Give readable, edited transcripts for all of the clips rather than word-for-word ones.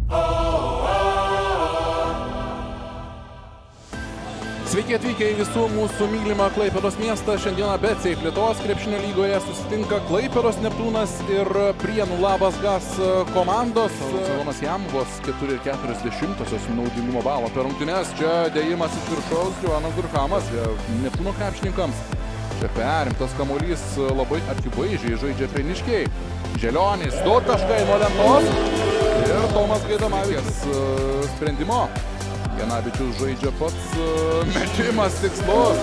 Sveiki atvykę į visų mūsų mylimą Klaipėdos miestą. Šiandieną BetSafe Lietuvos krepšinio lygoje susitinka Klaipėdos Neptūnas ir Prienų Labas Gas komandos. Sezonas jam vos 4,4 naudingumo balo per rungtynes. Čia dėjimas iš viršaus Jonas Durkamas Neptūno krepšininkams. Čia perimtas kamuolys labai akivaizdžiai žaidžia prieniškiai. Želionis, 2 taškai nuo lentos ir Tomas Gaidamavičius sprendimo. Janavičius žaidžia pats, metimas tikslus.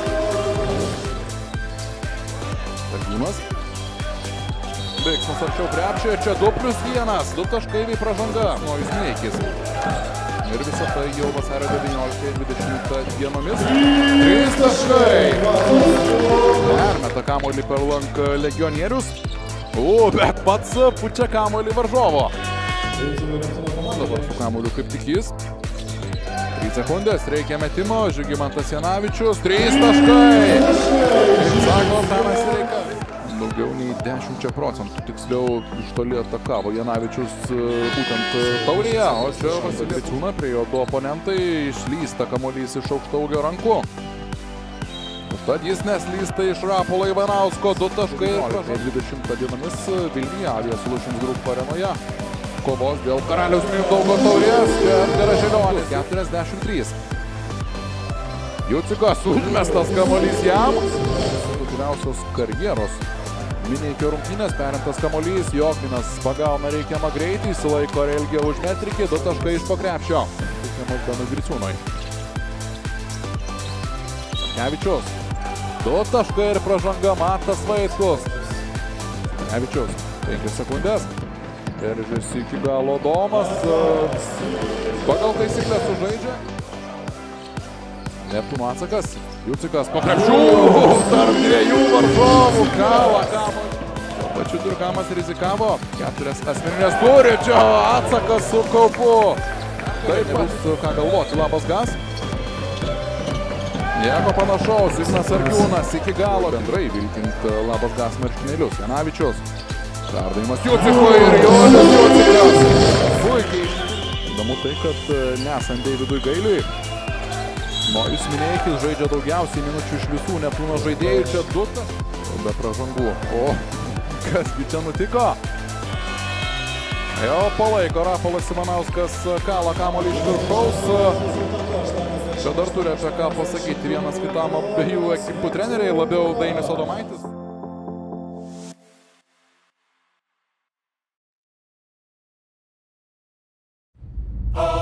Sargymas. Veiksmas arčiau krepšio ir čia 2+1, 2 taškai bei pražanga. Nojus Neikis. Ir visą tai jau vasario 19-20 dienomis. 3 taškai. Permeta kamuolį per lanką legionierius. Bet pats pučia kamuolį varžovo. Dabar su kamuoliu kaip tik jis. 3 sekundės, reikia metimo, Žygimantas Janavičius, 3 taškai. Kaip sako, Tanas Reika. Daugiau nei 10%, tiksliau iš toli atakavo Janavičius būtent taurėje, o čia Vasiličiūna prie jo 2 oponentai išlysta kamuolys iš aukštaūgio rankų. Užtat jis neslysta iš Rapolo Ivanausko, 2 taškai. 20 dienomis Vilniuje Avijos Solutions Group arenoje. Kovos dėl Karaliaus Mindaugo taurės, čia Edgaras Želionis, 43. Jucikas, užmestas kamuolys jam. Rungtyniausios karjeros Mineikio rungtynės, perimtas kamuolys, Jokminas pagauna reikiamą greitį, įsilaiko Relgė už metrikį, 2 taškai iš po krepšio. Teikiamas Danui Griciūnui. Sarkevičius, 2 taškai ir pražanga Matas Vaitkus. Sarkevičius, 5 sekundės. Peržiūrėsi iki galo Domas. Pagal taisyklę sužaidžia. Neptūno atsakas. Jucikas po krepšių. Tarp 2 varžovų. Kala kamuolį. Pačiu Durkamas rizikavo. 4 asmeninės turi. Čia atsakas su kaupu. Taip bus ką galvoti Labas Gas. Nieko panašaus. Ignas Sargiūnas iki galo. Bendrai vilkint Labas Gas marškinėlius. Janavičius. Perdavimas Jucikui ir Jonas Jucikas. Puikiai. Įdomu tai, kad nesant Deividui Gailiui, Nojus Mineikis žaidžia daugiausiai minučių iš visų Neptūno žaidėjų. Čia 2 be pražangų. O, kasgi čia nutiko? Jau palaiko Rapolas Ivanauskas kala kamuolį iš viršaus. Čia dar turi apie ką pasakyti vienas kitam abiejų ekipų treneriai, labiau Dainius Adomaitis. Oh!